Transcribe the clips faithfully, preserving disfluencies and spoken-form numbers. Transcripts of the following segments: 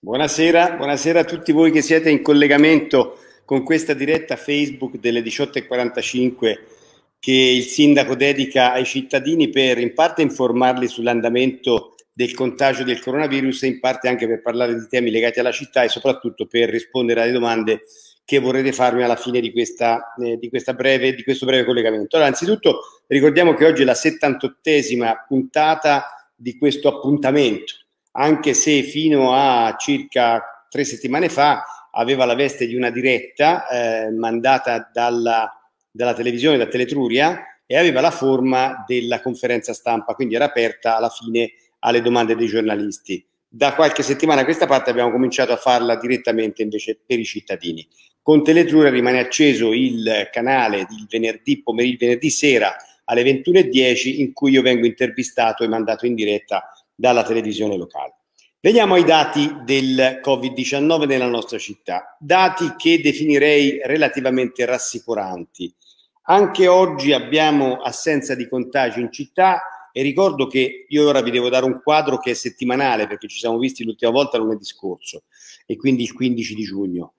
Buonasera, buonasera a tutti voi che siete in collegamento con questa diretta Facebook delle diciotto e quarantacinque che il sindaco dedica ai cittadini per in parte informarli sull'andamento del contagio del coronavirus e in parte anche per parlare di temi legati alla città e soprattutto per rispondere alle domande che vorrete farmi alla fine di, questa, eh, di, questa breve, di questo breve collegamento. Allora, anzitutto ricordiamo che oggi è la settantottesima puntata di questo appuntamento, anche se fino a circa tre settimane fa aveva la veste di una diretta eh, mandata dalla, dalla televisione, da Teletruria, e aveva la forma della conferenza stampa, quindi era aperta alla fine alle domande dei giornalisti. Da qualche settimana a questa parte abbiamo cominciato a farla direttamente invece per i cittadini. Con Teletruria rimane acceso il canale il venerdì pomeriggio, venerdì sera alle ventuno e dieci, in cui io vengo intervistato e mandato in diretta dalla televisione locale. Veniamo ai dati del Covid diciannove nella nostra città, dati che definirei relativamente rassicuranti. Anche oggi abbiamo assenza di contagi in città e ricordo che io ora vi devo dare un quadro che è settimanale, perché ci siamo visti l'ultima volta lunedì scorso e quindi il quindici di giugno.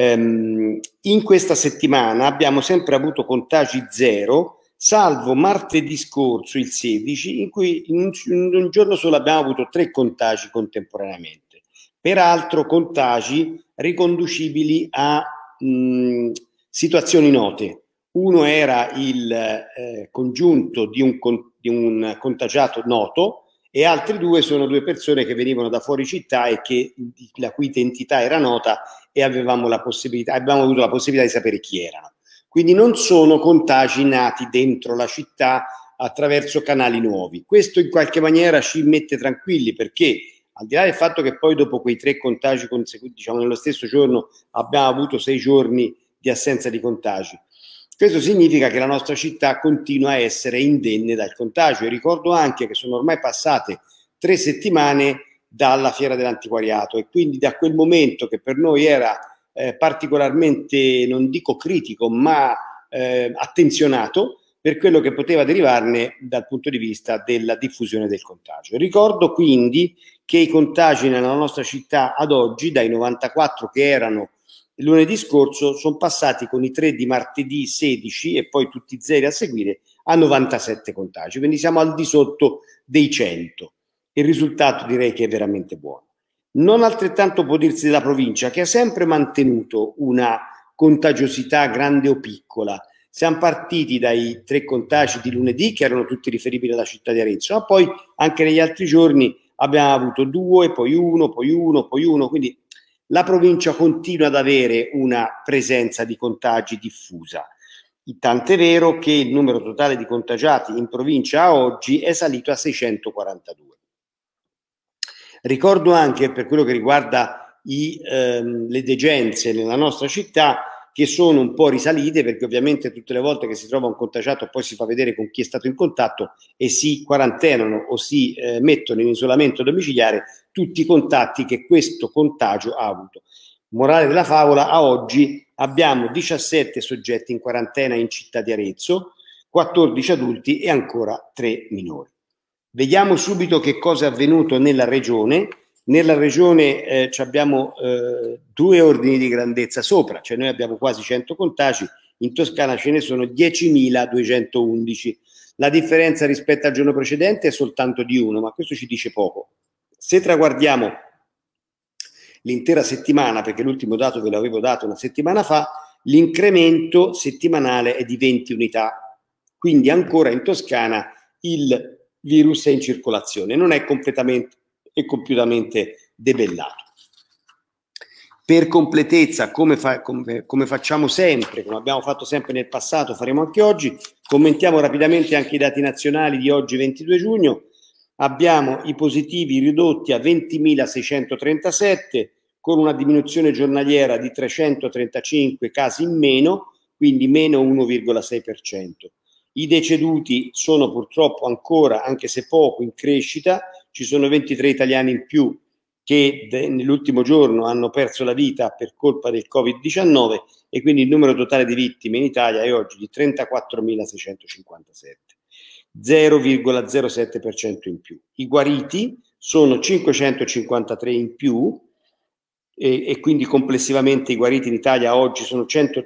Um, in questa settimana abbiamo sempre avuto contagi zero, salvo martedì scorso, il sedici, in cui in un, in un giorno solo abbiamo avuto tre contagi contemporaneamente, peraltro contagi riconducibili a mh, situazioni note. Uno era il eh, congiunto di un, di un contagiato noto e altri due sono due persone che venivano da fuori città e che, la cui identità era nota e avevamo, la possibilità, abbiamo avuto la possibilità di sapere chi erano. Quindi non sono contagi nati dentro la città attraverso canali nuovi. Questo in qualche maniera ci mette tranquilli, perché al di là del fatto che poi dopo quei tre contagi consecuti, diciamo nello stesso giorno, abbiamo avuto sei giorni di assenza di contagi, questo significa che la nostra città continua a essere indenne dal contagio. E ricordo anche che sono ormai passate tre settimane dalla Fiera dell'Antiquariato e quindi da quel momento, che per noi era eh, particolarmente, non dico critico, ma eh, attenzionato per quello che poteva derivarne dal punto di vista della diffusione del contagio. Ricordo quindi che i contagi nella nostra città ad oggi, dai novantaquattro che erano il lunedì scorso, sono passati con i tre di martedì sedici e poi tutti zeri a seguire a novantasette contagi, quindi siamo al di sotto dei cento. Il risultato direi che è veramente buono. Non altrettanto può dirsi della provincia, che ha sempre mantenuto una contagiosità grande o piccola. Siamo partiti dai tre contagi di lunedì, che erano tutti riferibili alla città di Arezzo, ma poi anche negli altri giorni abbiamo avuto due, poi uno, poi uno, poi uno, quindi la provincia continua ad avere una presenza di contagi diffusa. Tant'è vero che il numero totale di contagiati in provincia a oggi è salito a seicentoquarantadue. Ricordo anche, per quello che riguarda i, ehm, le degenze nella nostra città, che sono un po' risalite, perché ovviamente tutte le volte che si trova un contagiato poi si fa vedere con chi è stato in contatto e si quarantenano o si eh, mettono in isolamento domiciliare tutti i contatti che questo contagio ha avuto. Morale della favola, a oggi abbiamo diciassette soggetti in quarantena in città di Arezzo, quattordici adulti e ancora tre minori. Vediamo subito che cosa è avvenuto nella regione. Nella regione eh, abbiamo eh, due ordini di grandezza sopra, cioè noi abbiamo quasi cento contagi, in Toscana ce ne sono diecimiladuecentoundici. La differenza rispetto al giorno precedente è soltanto di uno, ma questo ci dice poco. Se traguardiamo l'intera settimana, perché l'ultimo dato ve l'avevo dato una settimana fa, l'incremento settimanale è di venti unità, quindi ancora in Toscana il virus è in circolazione, non è completamente e compiutamente debellato. Per completezza, come, fa, come, come facciamo sempre, come abbiamo fatto sempre nel passato, faremo anche oggi, commentiamo rapidamente anche i dati nazionali di oggi ventidue giugno. Abbiamo i positivi ridotti a ventimilaseicentotrentasette, con una diminuzione giornaliera di trecentotrentacinque casi in meno, quindi meno uno virgola sei per cento. I deceduti sono purtroppo ancora, anche se poco, in crescita. Ci sono ventitré italiani in più che nell'ultimo giorno hanno perso la vita per colpa del Covid diciannove e quindi il numero totale di vittime in Italia è oggi di trentaquattromilaseicentocinquantasette, zero virgola zero sette per cento in più. I guariti sono cinquecentocinquantatré in più e, e quindi complessivamente i guariti in Italia oggi sono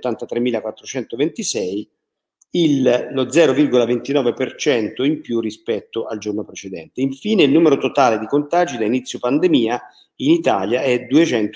centottantatremilaquattrocentoventisei, il, lo zero virgola ventinove per cento in più rispetto al giorno precedente. Infine il numero totale di contagi da inizio pandemia in Italia è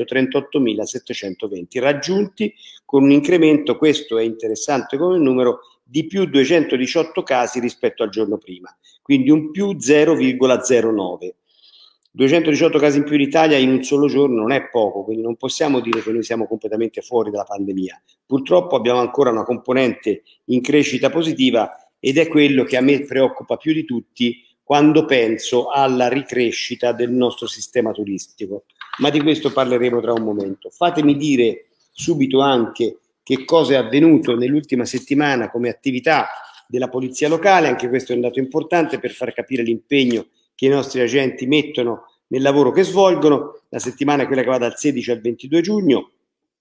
duecentotrentoottomilasettecentoventi, raggiunti con un incremento, questo è interessante come numero, di più duecentodiciotto casi rispetto al giorno prima, quindi un più zero virgola zero nove. duecentodiciotto casi in più in Italia in un solo giorno non è poco, quindi non possiamo dire che noi siamo completamente fuori dalla pandemia. Purtroppo abbiamo ancora una componente in crescita positiva ed è quello che a me preoccupa più di tutti quando penso alla ricrescita del nostro sistema turistico, ma di questo parleremo tra un momento. Fatemi dire subito anche che cosa è avvenuto nell'ultima settimana come attività della polizia locale, anche questo è un dato importante per far capire l'impegno che i nostri agenti mettono nel lavoro che svolgono. La settimana è quella che va dal sedici al ventidue giugno,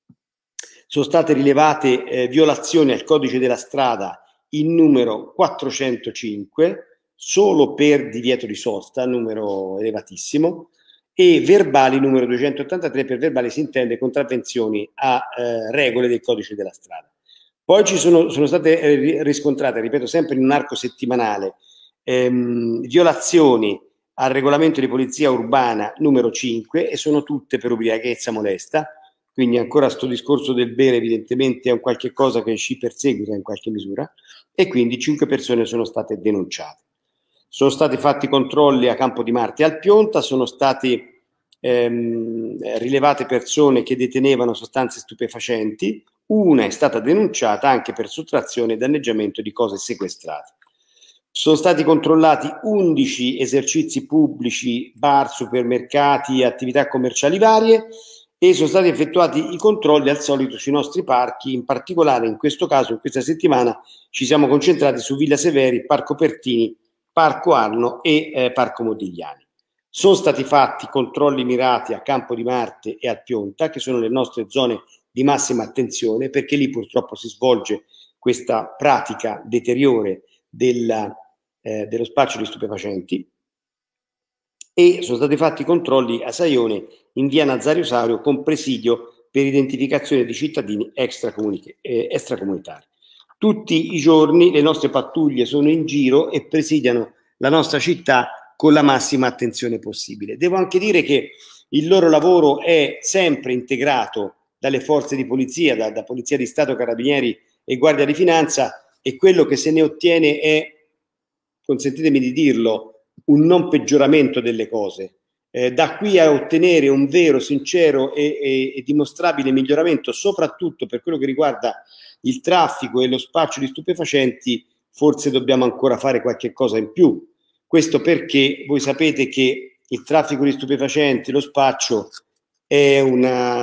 sono state rilevate eh, violazioni al codice della strada in numero quattrocentocinque, solo per divieto di sosta, numero elevatissimo, e verbali numero duecentottantatré, per verbali si intende contravvenzioni a eh, regole del codice della strada. Poi ci sono, sono state eh, riscontrate, ripeto, sempre in un arco settimanale, ehm, violazioni al regolamento di polizia urbana numero cinque, e sono tutte per ubriachezza molesta, quindi ancora sto discorso del bere evidentemente è un qualche cosa che ci perseguita in qualche misura, e quindi cinque persone sono state denunciate. Sono stati fatti controlli a Campo di Marte e al Pionta, sono state ehm, rilevate persone che detenevano sostanze stupefacenti, una è stata denunciata anche per sottrazione e danneggiamento di cose sequestrate. Sono stati controllati undici esercizi pubblici, bar, supermercati, attività commerciali varie, e sono stati effettuati i controlli al solito sui nostri parchi. In particolare in questo caso, in questa settimana, ci siamo concentrati su Villa Severi, Parco Pertini, Parco Arno e eh, Parco Modigliani. Sono stati fatti controlli mirati a Campo di Marte e al Pionta, che sono le nostre zone di massima attenzione, perché lì purtroppo si svolge questa pratica deteriore della, eh, dello spaccio di stupefacenti, e sono stati fatti controlli a Saione in via Nazario Saurio con presidio per identificazione di cittadini extracomunitari. Eh, extracomunitari. Tutti i giorni le nostre pattuglie sono in giro e presidiano la nostra città con la massima attenzione possibile. Devo anche dire che il loro lavoro è sempre integrato dalle forze di polizia, da, da Polizia di Stato, Carabinieri e Guardia di Finanza, e quello che se ne ottiene è, consentitemi di dirlo, un non peggioramento delle cose. Eh, da qui a ottenere un vero, sincero e, e, e dimostrabile miglioramento, soprattutto per quello che riguarda il traffico e lo spaccio di stupefacenti, forse dobbiamo ancora fare qualche cosa in più. Questo perché voi sapete che il traffico di stupefacenti, lo spaccio, è un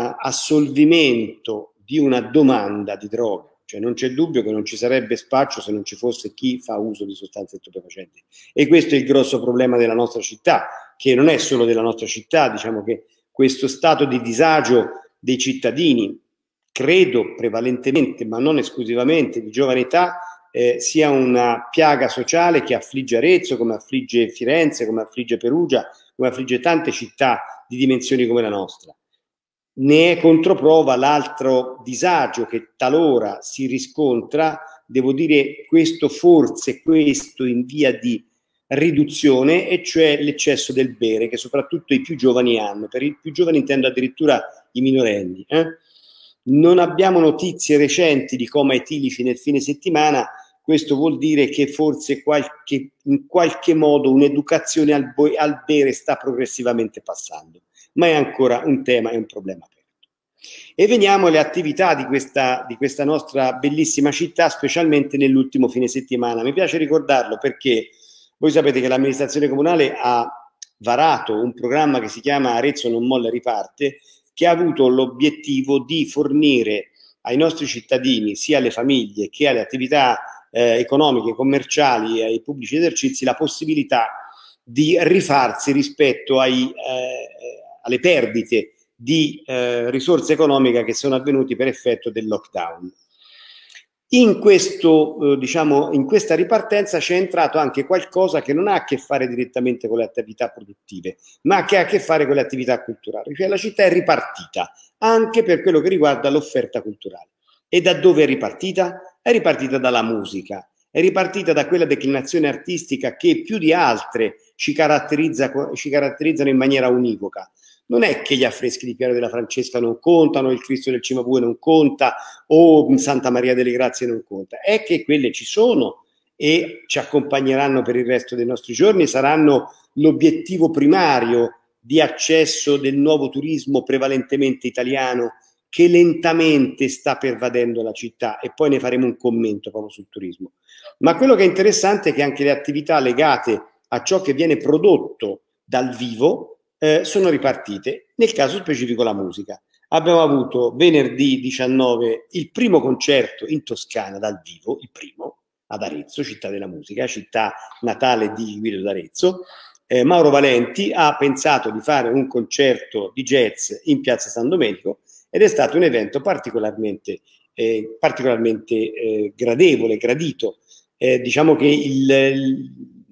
assolvimento di una domanda di droga. Cioè non c'è dubbio che non ci sarebbe spaccio se non ci fosse chi fa uso di sostanze stupefacenti, e questo è il grosso problema della nostra città, che non è solo della nostra città. Diciamo che questo stato di disagio dei cittadini, credo prevalentemente ma non esclusivamente di giovane età, eh, sia una piaga sociale che affligge Arezzo, come affligge Firenze, come affligge Perugia, come affligge tante città di dimensioni come la nostra. Ne è controprova l'altro disagio che talora si riscontra, devo dire questo forse questo in via di riduzione, e cioè l'eccesso del bere, che soprattutto i più giovani hanno. Per i più giovani intendo addirittura i minorenni. Eh? Non abbiamo notizie recenti di coma etilici nel fine settimana. Questo vuol dire che forse qualche, in qualche modo un'educazione al, al bere sta progressivamente passando, ma è ancora un tema e un problema aperto. E veniamo alle attività di questa, di questa nostra bellissima città, specialmente nell'ultimo fine settimana. Mi piace ricordarlo perché voi sapete che l'amministrazione comunale ha varato un programma che si chiama Arezzo non molla riparte, che ha avuto l'obiettivo di fornire ai nostri cittadini, sia alle famiglie che alle attività eh, economiche, commerciali e ai pubblici esercizi, la possibilità di rifarsi rispetto ai, eh, alle perdite di eh, risorse economiche che sono avvenuti per effetto del lockdown. In, questo, eh, diciamo, in questa ripartenza c'è entrato anche qualcosa che non ha a che fare direttamente con le attività produttive, ma che ha a che fare con le attività culturali. Cioè la città è ripartita anche per quello che riguarda l'offerta culturale. E da dove è ripartita? È ripartita dalla musica, è ripartita da quella declinazione artistica che più di altre ci, caratterizza, ci caratterizzano in maniera univoca. Non è che gli affreschi di Piero della Francesca non contano, il Cristo del Cimabue non conta o Santa Maria delle Grazie non conta, è che quelle ci sono e ci accompagneranno per il resto dei nostri giorni, saranno l'obiettivo primario di accesso del nuovo turismo prevalentemente italiano che lentamente sta pervadendo la città, e poi ne faremo un commento proprio sul turismo. Ma quello che è interessante è che anche le attività legate a ciò che viene prodotto dal vivo eh, sono ripartite, nel caso specifico la musica. Abbiamo avuto venerdì diciannove il primo concerto in Toscana dal vivo, il primo, ad Arezzo, città della musica, città natale di Guido d'Arezzo. Eh, Mauro Valenti ha pensato di fare un concerto di jazz in Piazza San Domenico ed è stato un evento particolarmente, eh, particolarmente eh, gradevole, gradito. Eh, diciamo che il,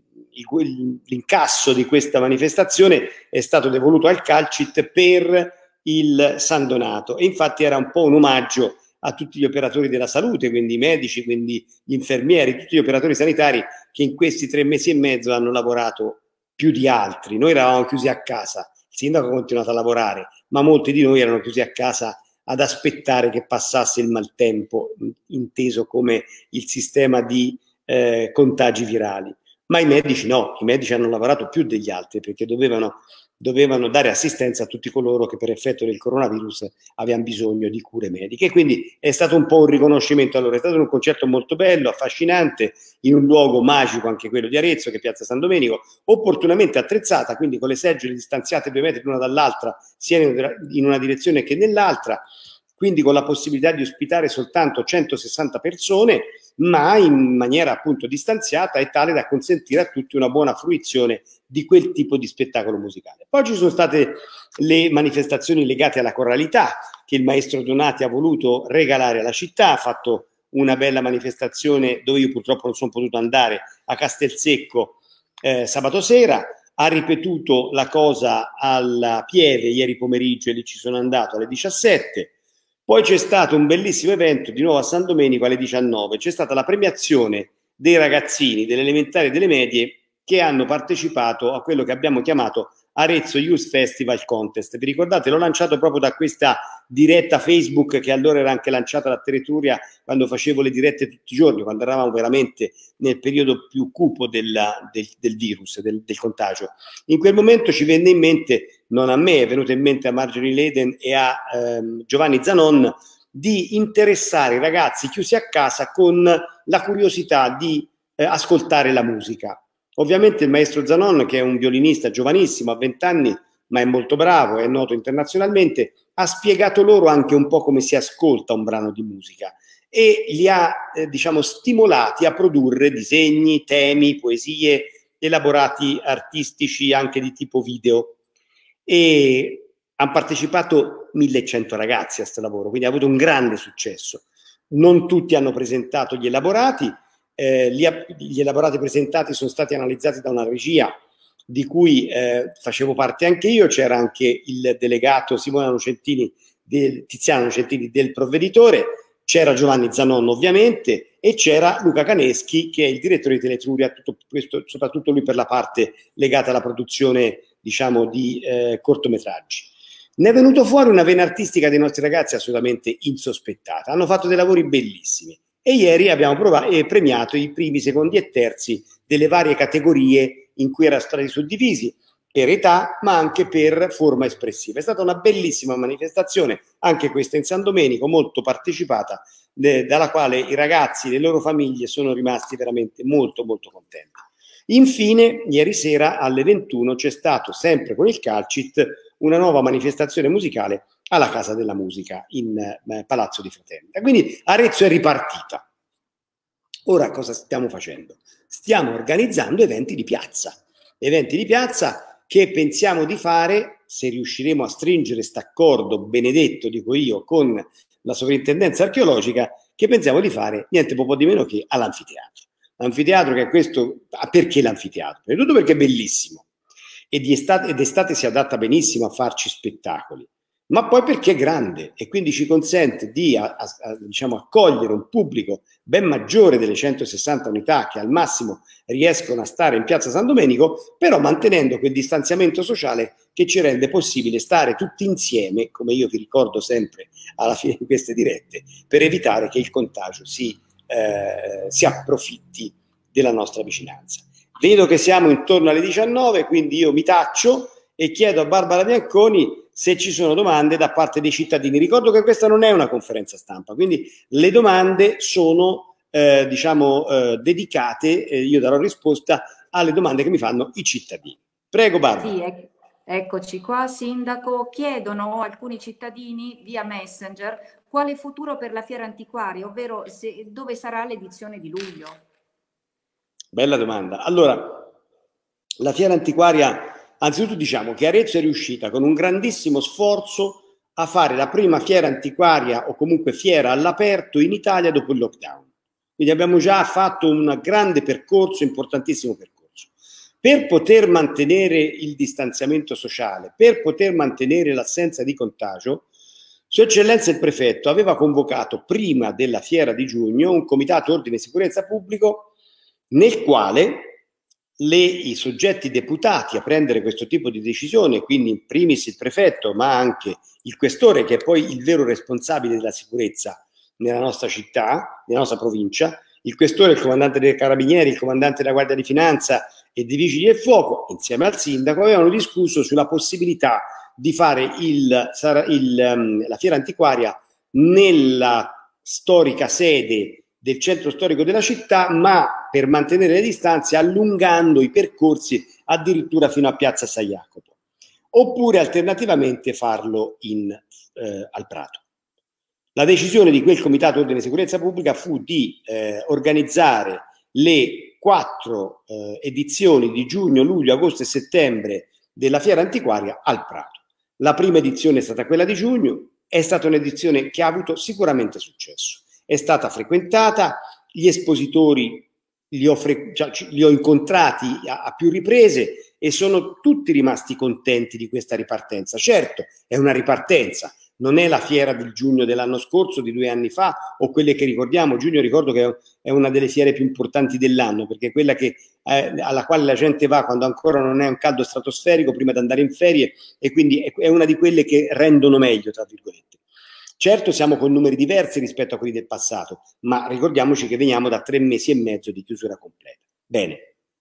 il, l'incasso di questa manifestazione è stato devoluto al Calcit per il San Donato, e infatti era un po' un omaggio a tutti gli operatori della salute, quindi i medici, quindi gli infermieri, tutti gli operatori sanitari che in questi tre mesi e mezzo hanno lavorato più di altri. Noi eravamo chiusi a casa, il sindaco ha continuato a lavorare, ma molti di noi erano chiusi a casa ad aspettare che passasse il maltempo, inteso come il sistema di eh, contagi virali. Ma i medici no, i medici hanno lavorato più degli altri perché dovevano, dovevano dare assistenza a tutti coloro che per effetto del coronavirus avevano bisogno di cure mediche. Quindi è stato un po' un riconoscimento. Allora, è stato un concerto molto bello, affascinante, in un luogo magico anche quello di Arezzo, che è Piazza San Domenico, opportunamente attrezzata, quindi con le seggiole distanziate due metri l'una dall'altra, sia in una direzione che nell'altra, quindi con la possibilità di ospitare soltanto centosessanta persone, ma in maniera appunto distanziata e tale da consentire a tutti una buona fruizione di quel tipo di spettacolo musicale. Poi ci sono state le manifestazioni legate alla coralità che il maestro Donati ha voluto regalare alla città, ha fatto una bella manifestazione dove io purtroppo non sono potuto andare, a Castelsecco eh, sabato sera, ha ripetuto la cosa alla Pieve ieri pomeriggio e lì ci sono andato alle diciassette. Poi c'è stato un bellissimo evento di nuovo a San Domenico alle diciannove, c'è stata la premiazione dei ragazzini delle elementari e delle medie che hanno partecipato a quello che abbiamo chiamato Arezzo Youth Festival Contest. Vi ricordate? L'ho lanciato proprio da questa diretta Facebook che allora era anche lanciata da Teletruria quando facevo le dirette tutti i giorni, quando eravamo veramente nel periodo più cupo della, del, del virus, del, del contagio. In quel momento ci venne in mente, non a me, è venuto in mente a Marjorie Leden e a ehm, Giovanni Zanon, di interessare i ragazzi chiusi a casa con la curiosità di eh, ascoltare la musica. Ovviamente il maestro Zanon, che è un violinista giovanissimo, ha venti anni, ma è molto bravo, è noto internazionalmente, ha spiegato loro anche un po' come si ascolta un brano di musica e li ha, eh, diciamo, stimolati a produrre disegni, temi, poesie, elaborati artistici anche di tipo video. E hanno partecipato millecento ragazzi a questo lavoro, quindi ha avuto un grande successo. Non tutti hanno presentato gli elaborati, eh, gli, gli elaborati presentati sono stati analizzati da una regia di cui eh, facevo parte anche io, c'era anche il delegato Simone Nocentini, del, Tiziano Nocentini del provveditore, c'era Giovanni Zanon ovviamente e c'era Luca Caneschi che è il direttore di Teletruria, tutto questo, soprattutto lui per la parte legata alla produzione, diciamo, di eh, cortometraggi. Ne è venuto fuori una vena artistica dei nostri ragazzi assolutamente insospettata, hanno fatto dei lavori bellissimi e ieri abbiamo provato, eh, premiato i primi, secondi e terzi delle varie categorie in cui erano stati suddivisi per età ma anche per forma espressiva. È stata una bellissima manifestazione, anche questa in San Domenico, molto partecipata, eh, dalla quale i ragazzi e le loro famiglie sono rimasti veramente molto molto contenti. Infine, ieri sera alle ventuno c'è stato, sempre con il Calcit, una nuova manifestazione musicale alla Casa della Musica in eh, Palazzo di Fraternita. Quindi Arezzo è ripartita. Ora cosa stiamo facendo? Stiamo organizzando eventi di piazza, eventi di piazza che pensiamo di fare, se riusciremo a stringere st'accordo benedetto, dico io, con la sovrintendenza archeologica, che pensiamo di fare niente po' di meno che all'anfiteatro. L'anfiteatro che è questo, perché l'anfiteatro? Prima di tutto perché è bellissimo e di estate, ed estate si adatta benissimo a farci spettacoli, ma poi perché è grande e quindi ci consente di a, a, a, diciamo, accogliere un pubblico ben maggiore delle centosessanta unità che al massimo riescono a stare in piazza San Domenico, però mantenendo quel distanziamento sociale che ci rende possibile stare tutti insieme, come io vi ricordo sempre alla fine di queste dirette, per evitare che il contagio si, eh, si approfitti della nostra vicinanza. Vedo che siamo intorno alle diciannove, quindi io mi taccio e chiedo a Barbara Bianconi se ci sono domande da parte dei cittadini. Ricordo che questa non è una conferenza stampa, quindi le domande sono eh, diciamo eh, dedicate, eh, io darò risposta alle domande che mi fanno i cittadini. Prego Barbara. Sì, ec eccoci qua, Sindaco. Chiedono alcuni cittadini via Messenger quale futuro per la Fiera Antiquaria, ovvero se, dove sarà l'edizione di luglio. Bella domanda. Allora, la Fiera Antiquaria, anzitutto diciamo che Arezzo è riuscita con un grandissimo sforzo a fare la prima fiera antiquaria o comunque fiera all'aperto in Italia dopo il lockdown. Quindi abbiamo già fatto un grande percorso, importantissimo percorso. Per poter mantenere il distanziamento sociale, per poter mantenere l'assenza di contagio, Sua Eccellenza il Prefetto aveva convocato prima della fiera di giugno un comitato ordine e sicurezza pubblico nel quale Le, i soggetti deputati a prendere questo tipo di decisione, quindi in primis il prefetto, ma anche il questore, che è poi il vero responsabile della sicurezza nella nostra città, nella nostra provincia, il questore, il comandante dei carabinieri, il comandante della Guardia di Finanza e dei Vigili del Fuoco, insieme al sindaco, avevano discusso sulla possibilità di fare il, il, la fiera antiquaria nella storica sede del centro storico della città, ma per mantenere le distanze allungando i percorsi addirittura fino a Piazza San Jacopo, oppure alternativamente farlo in, eh, al Prato. La decisione di quel Comitato Ordine e Sicurezza Pubblica fu di eh, organizzare le quattro eh, edizioni di giugno, luglio, agosto e settembre della Fiera Antiquaria al Prato. La prima edizione è stata quella di giugno, è stata un'edizione che ha avuto sicuramente successo. È stata frequentata, gli espositori li ho, cioè, li ho incontrati a, a più riprese e sono tutti rimasti contenti di questa ripartenza. Certo, è una ripartenza, non è la fiera del giugno dell'anno scorso, di due anni fa, o quelle che ricordiamo. Giugno ricordo che è una delle fiere più importanti dell'anno, perché è quella che, eh, alla quale la gente va quando ancora non è un caldo stratosferico, prima di andare in ferie, e quindi è, è una di quelle che rendono meglio, tra virgolette. Certo siamo con numeri diversi rispetto a quelli del passato, ma ricordiamoci che veniamo da tre mesi e mezzo di chiusura completa. Bene,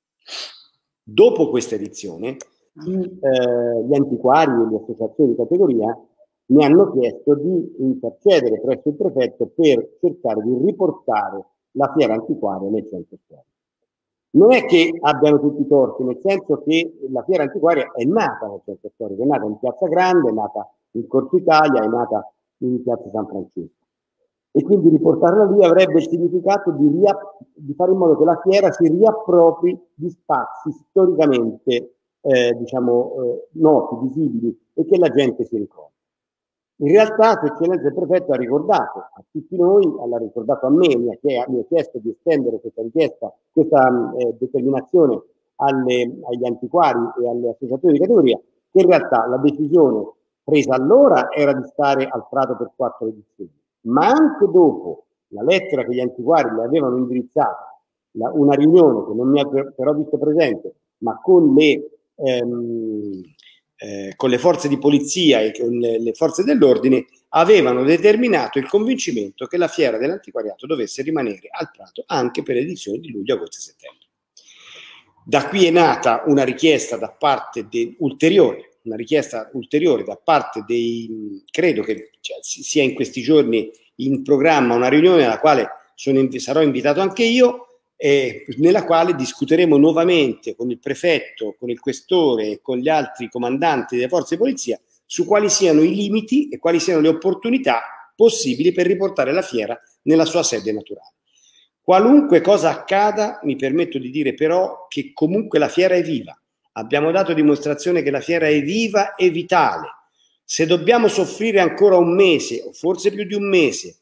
dopo questa edizione, i, eh, gli antiquari e le associazioni di categoria mi hanno chiesto di intercedere presso il prefetto per cercare di riportare la fiera antiquaria nel centro storico. Non è che abbiano tutti i torti, nel senso che la fiera antiquaria è nata nel centro storico, è nata in Piazza Grande, è nata in Corso Italia, è nata in Piazza San Francesco, e quindi riportarla lì avrebbe il significato di, di fare in modo che la fiera si riappropri di spazi storicamente eh, diciamo eh, noti, visibili, e che la gente si ricordi. In realtà Sua Eccellenza il Prefetto ha ricordato a tutti noi, l'ha ricordato a me, mi ha, mi ha chiesto di estendere questa richiesta, questa eh, determinazione alle, agli antiquari e alle associazioni di categoria, che in realtà la decisione presa allora era di stare al Prato per quattro edizioni, ma anche dopo la lettera che gli antiquari le avevano indirizzato, la, una riunione che non mi ha però visto presente, ma con le, ehm, eh, con le forze di polizia e con le, le forze dell'ordine, avevano determinato il convincimento che la fiera dell'antiquariato dovesse rimanere al Prato anche per le edizioni di luglio, agosto e settembre. Da qui è nata una richiesta da parte de, ulteriore una richiesta ulteriore da parte dei, credo che cioè, sia in questi giorni in programma una riunione alla quale sono, sarò invitato anche io, eh, nella quale discuteremo nuovamente con il prefetto, con il questore e con gli altri comandanti delle forze di polizia su quali siano i limiti e quali siano le opportunità possibili per riportare la fiera nella sua sede naturale. Qualunque cosa accada, mi permetto di dire però che comunque la fiera è viva. Abbiamo dato dimostrazione che la fiera è viva e vitale. Se dobbiamo soffrire ancora un mese, o forse più di un mese,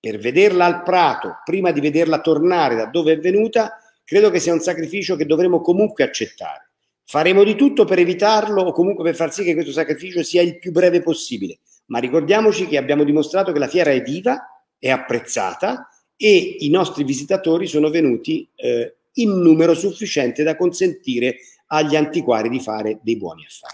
per vederla al Prato, prima di vederla tornare da dove è venuta, credo che sia un sacrificio che dovremo comunque accettare. Faremo di tutto per evitarlo o comunque per far sì che questo sacrificio sia il più breve possibile, ma ricordiamoci che abbiamo dimostrato che la fiera è viva, è apprezzata e i nostri visitatori sono venuti eh, in numero sufficiente da consentire agli antiquari di fare dei buoni affari.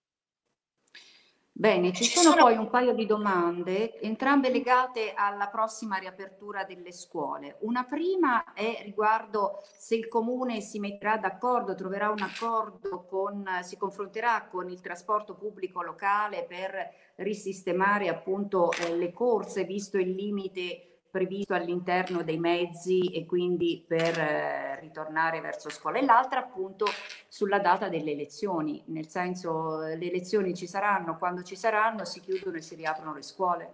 Bene, ci sono poi un paio di domande, entrambe legate alla prossima riapertura delle scuole. Una prima è riguardo se il Comune si metterà d'accordo, troverà un accordo con, si confronterà con il trasporto pubblico locale per risistemare appunto eh, le corse, visto il limite previsto all'interno dei mezzi e quindi per eh, ritornare verso scuola, e l'altra appunto sulla data delle elezioni, nel senso le elezioni ci saranno, quando ci saranno si chiudono e si riaprono le scuole.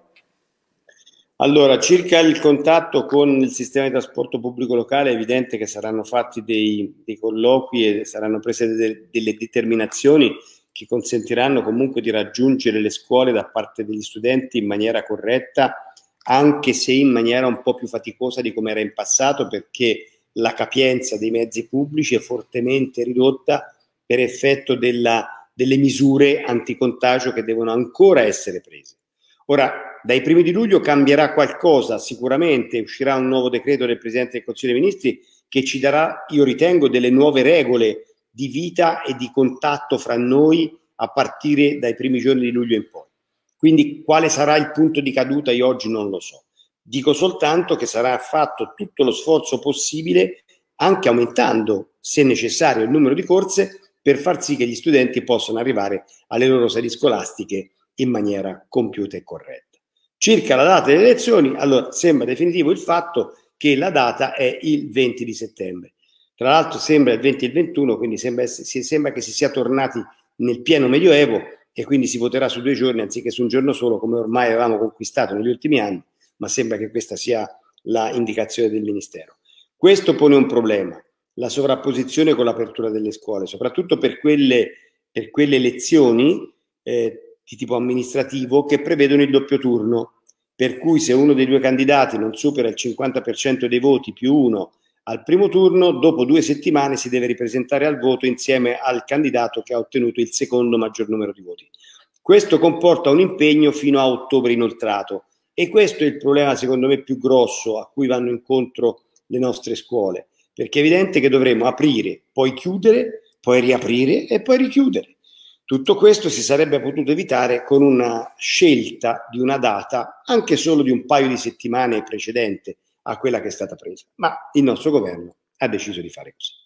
Allora, circa il contatto con il sistema di trasporto pubblico locale è evidente che saranno fatti dei, dei colloqui e saranno prese de, delle determinazioni che consentiranno comunque di raggiungere le scuole da parte degli studenti in maniera corretta, anche se in maniera un po' più faticosa di come era in passato, perché la capienza dei mezzi pubblici è fortemente ridotta per effetto della, delle misure anticontagio che devono ancora essere prese. Ora, dai primi di luglio cambierà qualcosa, sicuramente uscirà un nuovo decreto del Presidente del Consiglio dei Ministri che ci darà, io ritengo, delle nuove regole di vita e di contatto fra noi a partire dai primi giorni di luglio in poi. Quindi quale sarà il punto di caduta io oggi non lo so. Dico soltanto che sarà fatto tutto lo sforzo possibile, anche aumentando, se necessario, il numero di corse, per far sì che gli studenti possano arrivare alle loro sedi scolastiche in maniera compiuta e corretta. Circa la data delle elezioni, allora sembra definitivo il fatto che la data è il venti di settembre. Tra l'altro sembra il venti e il ventuno, quindi sembra, sembra che si sia tornati nel pieno medioevo, e quindi si voterà su due giorni anziché su un giorno solo, come ormai avevamo conquistato negli ultimi anni, ma sembra che questa sia la indicazione del Ministero. Questo pone un problema, la sovrapposizione con l'apertura delle scuole, soprattutto per quelle, per quelle elezioni eh, di tipo amministrativo che prevedono il doppio turno, per cui se uno dei due candidati non supera il cinquanta per cento dei voti più uno al primo turno, dopo due settimane si deve ripresentare al voto insieme al candidato che ha ottenuto il secondo maggior numero di voti. Questo comporta un impegno fino a ottobre inoltrato e questo è il problema secondo me più grosso a cui vanno incontro le nostre scuole, perché è evidente che dovremo aprire, poi chiudere, poi riaprire e poi richiudere. Tutto questo si sarebbe potuto evitare con una scelta di una data anche solo di un paio di settimane precedente a quella che è stata presa, ma il nostro governo ha deciso di fare così.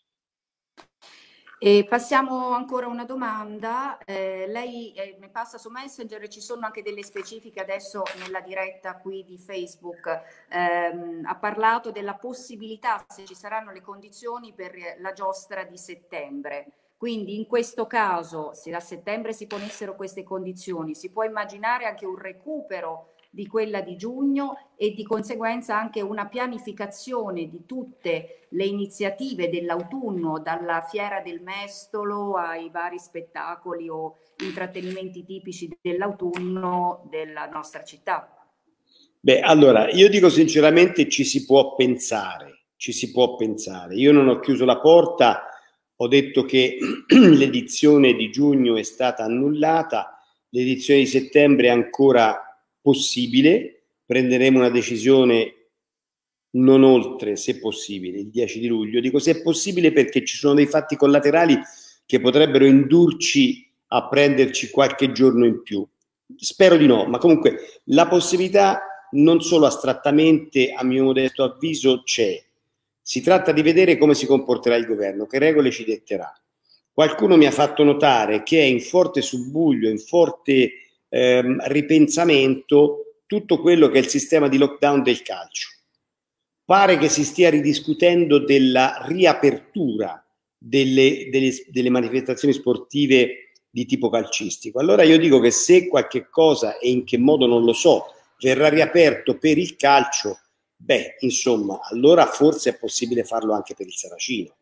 E passiamo ancora a una domanda, eh, lei eh, mi passa su Messenger e ci sono anche delle specifiche adesso nella diretta qui di Facebook, eh, ha parlato della possibilità, se ci saranno le condizioni, per la giostra di settembre. Quindi in questo caso, se a settembre si ponessero queste condizioni, si può immaginare anche un recupero di quella di giugno e di conseguenza anche una pianificazione di tutte le iniziative dell'autunno, dalla fiera del mestolo ai vari spettacoli o intrattenimenti tipici dell'autunno della nostra città. Beh, allora, io dico sinceramente ci si può pensare, ci si può pensare. Io non ho chiuso la porta, ho detto che l'edizione di giugno è stata annullata, l'edizione di settembre è ancora possibile, prenderemo una decisione non oltre, se possibile, il dieci di luglio. Dico se è possibile perché ci sono dei fatti collaterali che potrebbero indurci a prenderci qualche giorno in più. Spero di no, ma comunque la possibilità non solo astrattamente, a mio modesto avviso, c'è. Si tratta di vedere come si comporterà il governo, che regole ci detterà. Qualcuno mi ha fatto notare che è in forte subbuglio, in forte Ehm, ripensamento tutto quello che è il sistema di lockdown del calcio. Pare che si stia ridiscutendo della riapertura delle, delle, delle manifestazioni sportive di tipo calcistico. Allora io dico che se qualche cosa, e in che modo non lo so, verrà riaperto per il calcio, beh, insomma, allora forse è possibile farlo anche per il Saracino,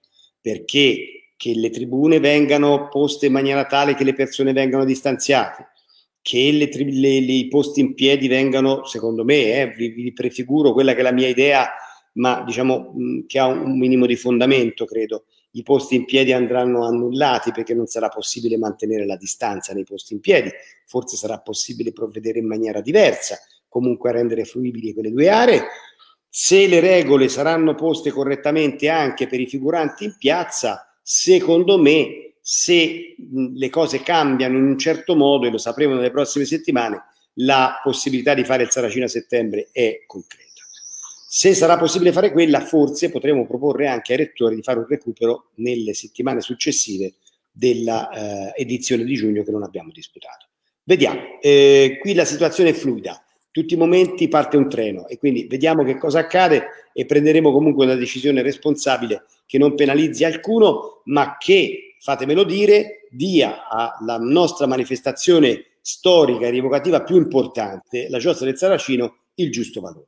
perché che le tribune vengano poste in maniera tale che le persone vengano distanziate, che le, le, le, i posti in piedi vengano, secondo me, eh, vi, vi prefiguro quella che è la mia idea, ma diciamo mh, che ha un, un minimo di fondamento, credo. I posti in piedi andranno annullati perché non sarà possibile mantenere la distanza nei posti in piedi, forse sarà possibile provvedere in maniera diversa, comunque a rendere fruibili quelle due aree. Se le regole saranno poste correttamente anche per i figuranti in piazza, secondo me, se le cose cambiano in un certo modo, e lo sapremo nelle prossime settimane, la possibilità di fare il Saracino a settembre è concreta. Se sarà possibile fare quella, forse potremo proporre anche ai rettori di fare un recupero nelle settimane successive della eh, edizione di giugno che non abbiamo disputato. Vediamo, eh, qui la situazione è fluida, tutti i momenti parte un treno e quindi vediamo che cosa accade e prenderemo comunque una decisione responsabile che non penalizzi alcuno, ma che, fatemelo dire, dia alla nostra manifestazione storica e rievocativa più importante, la Giostra del Saracino, il giusto valore.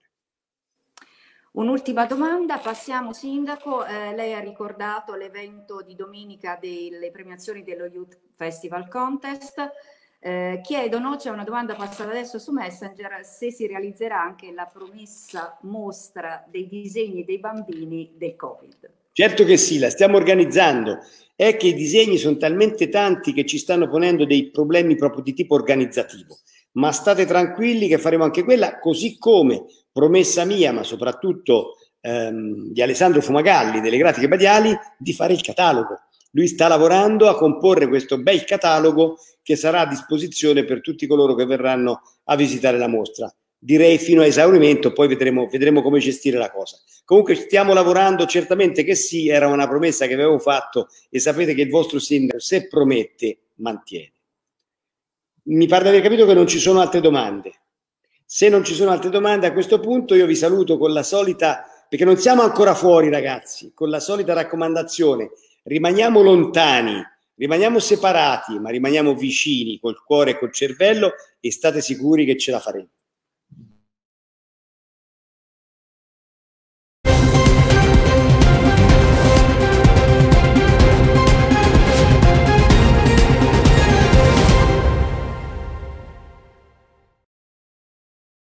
Un'ultima domanda, passiamo Sindaco, eh, lei ha ricordato l'evento di domenica delle premiazioni dello Youth Festival Contest, eh, chiedono, c'è una domanda passata adesso su Messenger, se si realizzerà anche la promessa mostra dei disegni dei bambini del Covid. Certo che sì, la stiamo organizzando, è che i disegni sono talmente tanti che ci stanno ponendo dei problemi proprio di tipo organizzativo, ma state tranquilli che faremo anche quella, così come promessa mia, ma soprattutto ehm, di Alessandro Fumagalli, delle Grafiche Badiali, di fare il catalogo. Lui sta lavorando a comporre questo bel catalogo che sarà a disposizione per tutti coloro che verranno a visitare la mostra. Direi fino a esaurimento, poi vedremo, vedremo come gestire la cosa. Comunque stiamo lavorando, certamente che sì, era una promessa che avevo fatto e sapete che il vostro sindaco, se promette, mantiene. Mi pare di aver capito che non ci sono altre domande. Se non ci sono altre domande a questo punto io vi saluto con la solita, perché non siamo ancora fuori ragazzi, con la solita raccomandazione, rimaniamo lontani, rimaniamo separati, ma rimaniamo vicini col cuore e col cervello e state sicuri che ce la faremo.